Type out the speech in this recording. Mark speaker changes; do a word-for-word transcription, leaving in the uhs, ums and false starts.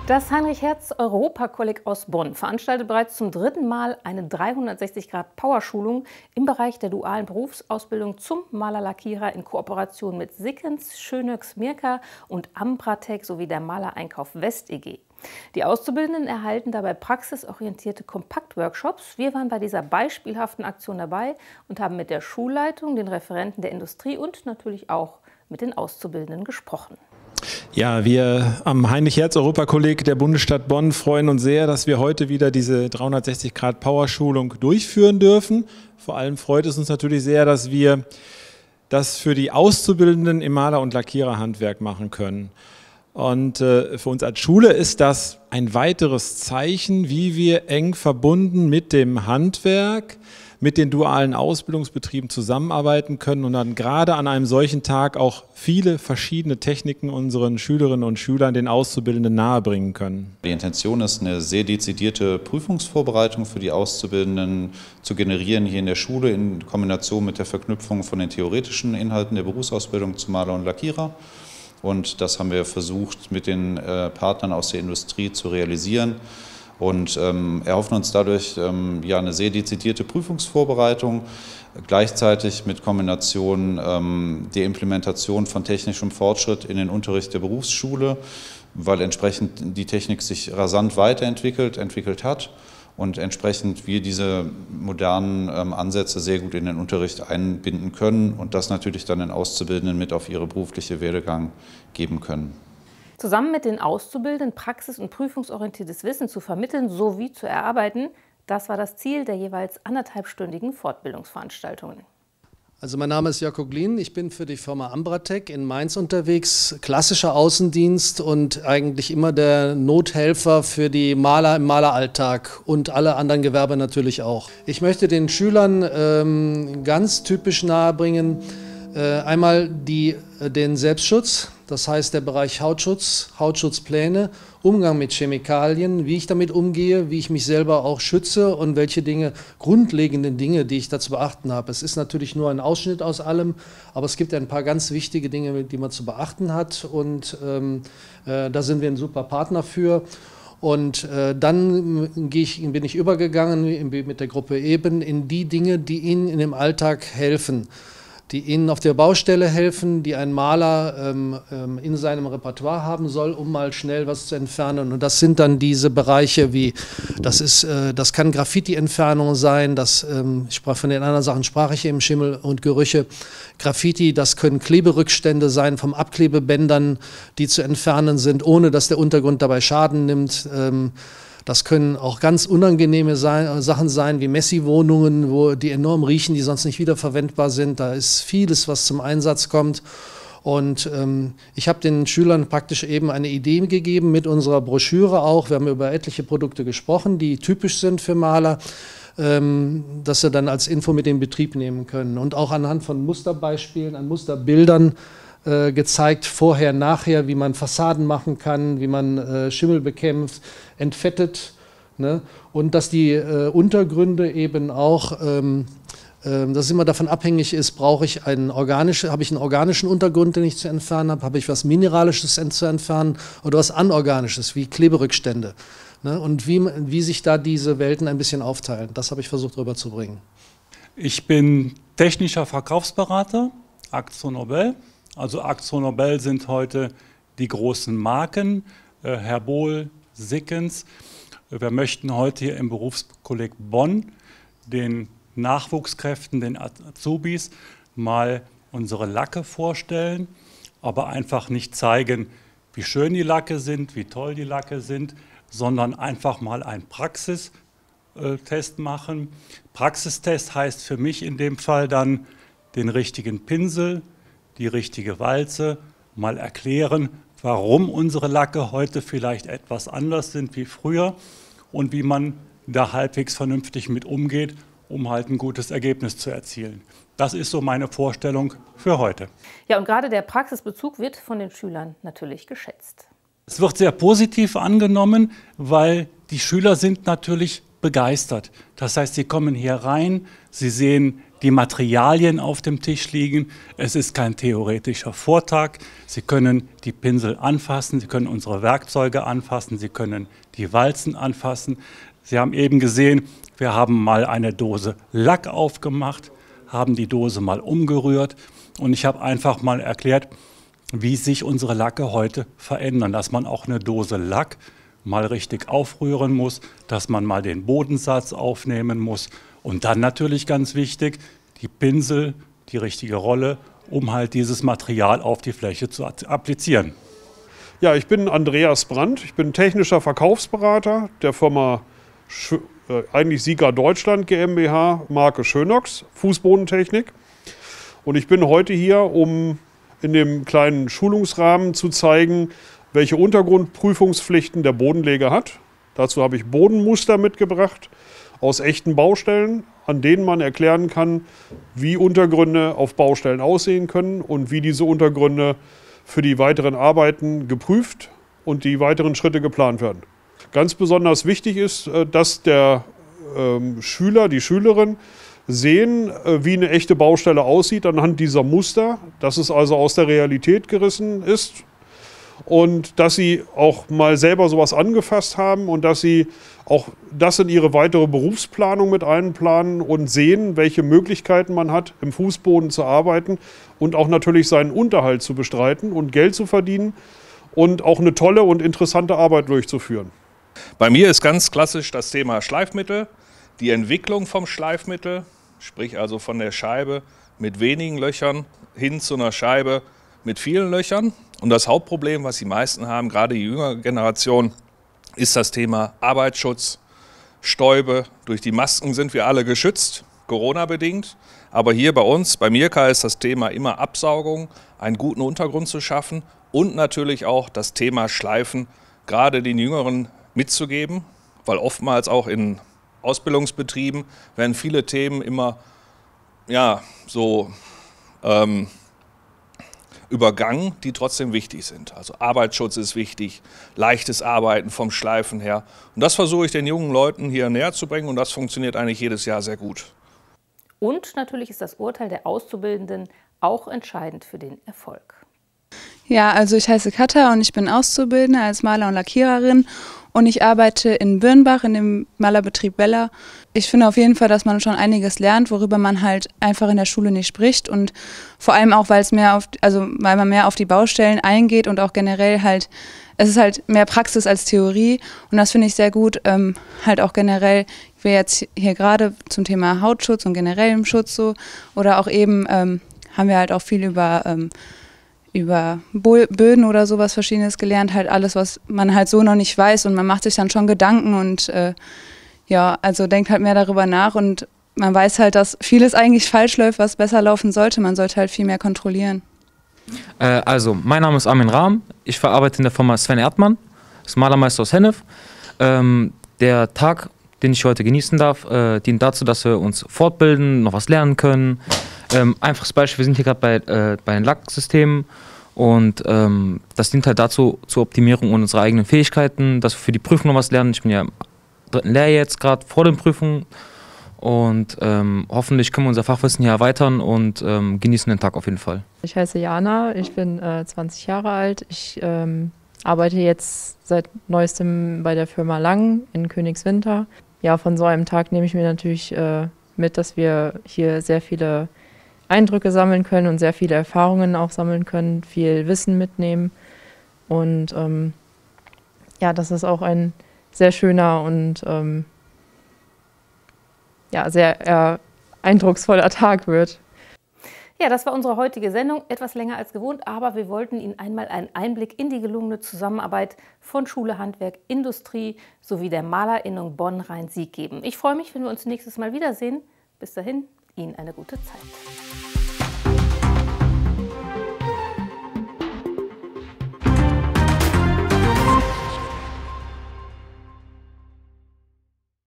Speaker 1: Das Heinrich-Hertz-Europakolleg aus Bonn veranstaltet bereits zum dritten Mal eine dreihundertsechzig Grad Powerschulung im Bereich der dualen Berufsausbildung zum Maler-Lackierer in Kooperation mit Sickens, Schönöx Mirka und Ambratec sowie der Malereinkauf West e G. Die Auszubildenden erhalten dabei praxisorientierte Kompaktworkshops. Wir waren bei dieser beispielhaften Aktion dabei und haben mit der Schulleitung, den Referenten der Industrie und natürlich auch mit den Auszubildenden gesprochen.
Speaker 2: Ja, wir am Heinrich-Hertz-Europakolleg der Bundesstadt Bonn freuen uns sehr, dass wir heute wieder diese dreihundertsechzig Grad Powerschulung durchführen dürfen. Vor allem freut es uns natürlich sehr, dass wir das für die Auszubildenden im Maler- und Lackiererhandwerk machen können. Und äh, für uns als Schule ist das ein weiteres Zeichen, wie wir eng verbunden mit dem Handwerk, mit den dualen Ausbildungsbetrieben zusammenarbeiten können und dann gerade an einem solchen Tag auch viele verschiedene Techniken unseren Schülerinnen und Schülern, den Auszubildenden, nahebringen können.
Speaker 3: Die Intention ist, eine sehr dezidierte Prüfungsvorbereitung für die Auszubildenden zu generieren hier in der Schule in Kombination mit der Verknüpfung von den theoretischen Inhalten der Berufsausbildung zum Maler und Lackierer. Und das haben wir versucht, mit den äh, Partnern aus der Industrie zu realisieren. Und ähm, erhoffen uns dadurch ähm, ja, eine sehr dezidierte Prüfungsvorbereitung, gleichzeitig mit Kombination ähm, der Implementation von technischem Fortschritt in den Unterricht der Berufsschule, weil entsprechend die Technik sich rasant weiterentwickelt, entwickelt hat und entsprechend wir diese modernen ähm, Ansätze sehr gut in den Unterricht einbinden können und das natürlich dann den Auszubildenden mit auf ihre berufliche Werdegang geben können.
Speaker 1: Zusammen mit den Auszubildenden praxis- und prüfungsorientiertes Wissen zu vermitteln sowie zu erarbeiten, das war das Ziel der jeweils anderthalbstündigen Fortbildungsveranstaltungen.
Speaker 4: Also mein Name ist Jörg Glien, ich bin für die Firma Ambratec in Mainz unterwegs, klassischer Außendienst und eigentlich immer der Nothelfer für die Maler im Maleralltag und alle anderen Gewerbe natürlich auch. Ich möchte den Schülern ähm, ganz typisch nahebringen, äh, einmal die, äh, den Selbstschutz. Das heißt, der Bereich Hautschutz, Hautschutzpläne, Umgang mit Chemikalien, wie ich damit umgehe, wie ich mich selber auch schütze und welche Dinge, grundlegende Dinge, die ich da zu beachten habe. Es ist natürlich nur ein Ausschnitt aus allem, aber es gibt ein paar ganz wichtige Dinge, die man zu beachten hat und ähm, äh, da sind wir ein super Partner für. Und äh, dann gehe ich, bin ich übergegangen mit der Gruppe eben in die Dinge, die Ihnen in dem Alltag helfen, die Ihnen auf der Baustelle helfen, die ein Maler ähm, ähm, in seinem Repertoire haben soll, um mal schnell was zu entfernen. Und das sind dann diese Bereiche wie, das ist, äh, das kann Graffiti-Entfernung sein, das, ähm, ich sprach von den anderen Sachen, sprach ich eben, Schimmel und Gerüche. Graffiti, das können Kleberückstände sein vom Abklebebändern, die zu entfernen sind, ohne dass der Untergrund dabei Schaden nimmt. Ähm, Das können auch ganz unangenehme sein, Sachen sein, wie Messi-Wohnungen, wo die enorm riechen, die sonst nicht wiederverwendbar sind. Da ist vieles, was zum Einsatz kommt. Und ähm, ich habe den Schülern praktisch eben eine Idee gegeben mit unserer Broschüre auch. Wir haben über etliche Produkte gesprochen, die typisch sind für Maler, ähm, dass sie dann als Info mit in den Betrieb nehmen können. Und auch anhand von Musterbeispielen, an Musterbildern, gezeigt, vorher, nachher, wie man Fassaden machen kann, wie man äh, Schimmel bekämpft, entfettet, ne? Und dass die äh, Untergründe eben auch, ähm, äh, dass es immer davon abhängig ist, brauche ich einen organischen, habe ich einen organischen Untergrund, den ich zu entfernen habe, habe ich was Mineralisches zu entfernen oder was Anorganisches, wie Kleberückstände, ne? Und wie, wie sich da diese Welten ein bisschen aufteilen, das habe ich versucht rüberzubringen.
Speaker 5: Ich bin technischer Verkaufsberater, AkzoNobel. Also AkzoNobel sind heute die großen Marken, äh, Herr Bohl, Sickens. Wir möchten heute hier im Berufskolleg Bonn den Nachwuchskräften, den Azubis, mal unsere Lacke vorstellen, aber einfach nicht zeigen, wie schön die Lacke sind, wie toll die Lacke sind, sondern einfach mal einen Praxistest machen. Praxistest heißt für mich in dem Fall dann den richtigen Pinsel, die richtige Walze, mal erklären, warum unsere Lacke heute vielleicht etwas anders sind wie früher und wie man da halbwegs vernünftig mit umgeht, um halt ein gutes Ergebnis zu erzielen. Das ist so meine Vorstellung für heute.
Speaker 1: Ja, und gerade der Praxisbezug wird von den Schülern natürlich geschätzt.
Speaker 5: Es wird sehr positiv angenommen, weil die Schüler sind natürlich begeistert. Das heißt, sie kommen hier rein, sie sehen die Materialien auf dem Tisch liegen. Es ist kein theoretischer Vortrag. Sie können die Pinsel anfassen, Sie können unsere Werkzeuge anfassen, Sie können die Walzen anfassen. Sie haben eben gesehen, wir haben mal eine Dose Lack aufgemacht, haben die Dose mal umgerührt und ich habe einfach mal erklärt, wie sich unsere Lacke heute verändern, dass man auch eine Dose Lack mal richtig aufrühren muss, dass man mal den Bodensatz aufnehmen muss und dann natürlich ganz wichtig, die Pinsel, die richtige Rolle, um halt dieses Material auf die Fläche zu applizieren.
Speaker 6: Ja, ich bin Andreas Brandt, ich bin technischer Verkaufsberater der Firma Sch äh, eigentlich Sika Deutschland GmbH, Marke Schönox, Fußbodentechnik. Und ich bin heute hier, um in dem kleinen Schulungsrahmen zu zeigen, welche Untergrundprüfungspflichten der Bodenleger hat. Dazu habe ich Bodenmuster mitgebracht aus echten Baustellen, an denen man erklären kann, wie Untergründe auf Baustellen aussehen können und wie diese Untergründe für die weiteren Arbeiten geprüft und die weiteren Schritte geplant werden. Ganz besonders wichtig ist, dass der ähm, Schüler, die Schülerin sehen, wie eine echte Baustelle aussieht anhand dieser Muster, dass es also aus der Realität gerissen ist und dass sie auch mal selber sowas angefasst haben und dass sie auch das in ihre weitere Berufsplanung mit einplanen und sehen, welche Möglichkeiten man hat, im Fußboden zu arbeiten und auch natürlich seinen Unterhalt zu bestreiten und Geld zu verdienen und auch eine tolle und interessante Arbeit durchzuführen.
Speaker 7: Bei mir ist ganz klassisch das Thema Schleifmittel, die Entwicklung vom Schleifmittel, sprich also von der Scheibe mit wenigen Löchern hin zu einer Scheibe mit vielen Löchern. Und das Hauptproblem, was die meisten haben, gerade die jüngere Generation, ist das Thema Arbeitsschutz, Stäube. Durch die Masken sind wir alle geschützt, Corona-bedingt. Aber hier bei uns, bei Mirka, ist das Thema immer Absaugung, einen guten Untergrund zu schaffen und natürlich auch das Thema Schleifen, gerade den Jüngeren mitzugeben, weil oftmals auch in Ausbildungsbetrieben werden viele Themen immer ja, so ähm, übergangen, die trotzdem wichtig sind. Also Arbeitsschutz ist wichtig, leichtes Arbeiten vom Schleifen her. Und das versuche ich den jungen Leuten hier näher zu bringen und das funktioniert eigentlich jedes Jahr sehr gut.
Speaker 1: Und natürlich ist das Urteil der Auszubildenden auch entscheidend für den Erfolg.
Speaker 8: Ja, also ich heiße Katja und ich bin Auszubildende als Maler und Lackiererin und ich arbeite in Birnbach in dem Malerbetrieb Bella. Ich finde auf jeden Fall, dass man schon einiges lernt, worüber man halt einfach in der Schule nicht spricht und vor allem auch, weil es mehr auf, also weil man mehr auf die Baustellen eingeht und auch generell halt, es ist halt mehr Praxis als Theorie und das finde ich sehr gut, ähm, halt auch generell, wie jetzt hier gerade zum Thema Hautschutz und generellem Schutz so oder auch eben ähm, haben wir halt auch viel über ähm, über Böden oder sowas Verschiedenes gelernt, halt alles, was man halt so noch nicht weiß und man macht sich dann schon Gedanken und äh, ja, also denkt halt mehr darüber nach und man weiß halt, dass vieles eigentlich falsch läuft, was besser laufen sollte. Man sollte halt viel mehr kontrollieren.
Speaker 9: Äh, also, mein Name ist Armin Rahm, ich verarbeite in der Firma Sven Erdmann, das Malermeister aus Hennef. Ähm, der Tag, den ich heute genießen darf, äh, dient dazu, dass wir uns fortbilden, noch was lernen können. Ähm, einfaches Beispiel, wir sind hier gerade bei, äh, bei den Lacksystemen und ähm, das dient halt dazu, zur Optimierung unserer eigenen Fähigkeiten, dass wir für die Prüfung noch was lernen. Ich bin ja im dritten Lehrjahr jetzt gerade vor den Prüfungen und ähm, hoffentlich können wir unser Fachwissen hier erweitern und ähm, genießen den Tag auf jeden Fall.
Speaker 10: Ich heiße Jana, ich bin äh, zwanzig Jahre alt, ich ähm, arbeite jetzt seit neuestem bei der Firma Lang in Königswinter. Ja, von so einem Tag nehme ich mir natürlich äh, mit, dass wir hier sehr viele Eindrücke sammeln können und sehr viele Erfahrungen auch sammeln können, viel Wissen mitnehmen. Und ähm, ja, dass es auch ein sehr schöner und ähm, ja, sehr äh, eindrucksvoller Tag wird.
Speaker 1: Ja, das war unsere heutige Sendung, etwas länger als gewohnt, aber wir wollten Ihnen einmal einen Einblick in die gelungene Zusammenarbeit von Schule, Handwerk, Industrie sowie der Malerinnung Bonn-Rhein-Sieg geben. Ich freue mich, wenn wir uns nächstes Mal wiedersehen. Bis dahin, Ihnen eine gute Zeit.